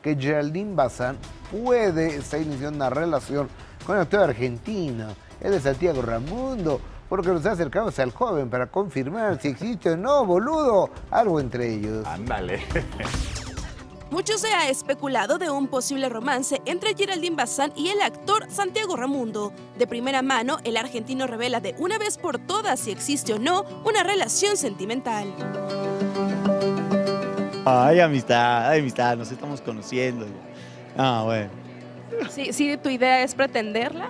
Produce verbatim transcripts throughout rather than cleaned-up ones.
que Geraldine Bazán puede estar iniciando una relación con el actor argentino, él es Santiago Ramundo, por lo que nos acercamos al joven para confirmar si existe o no, boludo, algo entre ellos. Ándale. Mucho se ha especulado de un posible romance entre Geraldine Bazán y el actor Santiago Ramundo. De primera mano, el argentino revela de una vez por todas si existe o no una relación sentimental. Ay, amistad, ay, amistad, nos estamos conociendo. Ah, bueno. Sí, sí, ¿tu idea es pretenderla?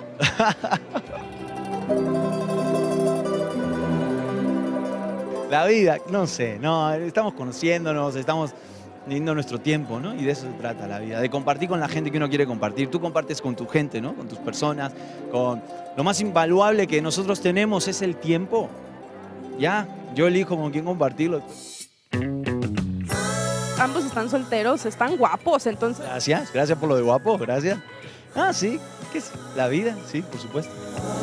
La vida, no sé, no, estamos conociéndonos, estamos teniendo nuestro tiempo, ¿no? Y de eso se trata la vida, de compartir con la gente que uno quiere compartir. Tú compartes con tu gente, ¿no? Con tus personas, con... Lo más invaluable que nosotros tenemos es el tiempo. Ya, yo elijo con quién compartirlo. Ambos están solteros, están guapos, entonces... Gracias, gracias por lo de guapo, gracias. Ah, sí, ¿qué es? La vida, sí, por supuesto.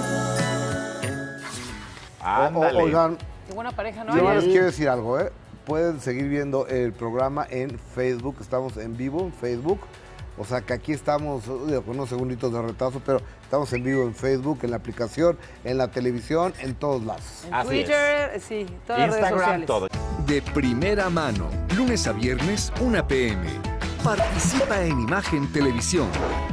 Ándale. O, oigan, Qué buena pareja, ¿no? yo les quiero decir algo, ¿eh? Pueden seguir viendo el programa en Facebook, estamos en vivo en Facebook. O sea que aquí estamos, digo, con unos segunditos de retraso, pero estamos en vivo en Facebook, en la aplicación, en la televisión, en todos lados. En Así Twitter, es. sí, todas las redes Instagram, sociales. todo. De primera mano, lunes a viernes, una p m Participa en Imagen Televisión.